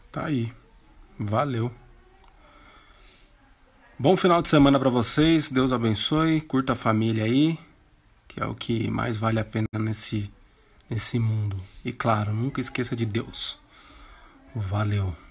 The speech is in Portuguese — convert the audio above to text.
Tá aí. Valeu. Bom final de semana pra vocês. Deus abençoe. Curta a família aí, que é o que mais vale a pena nesse mundo. E claro, nunca esqueça de Deus. Valeu.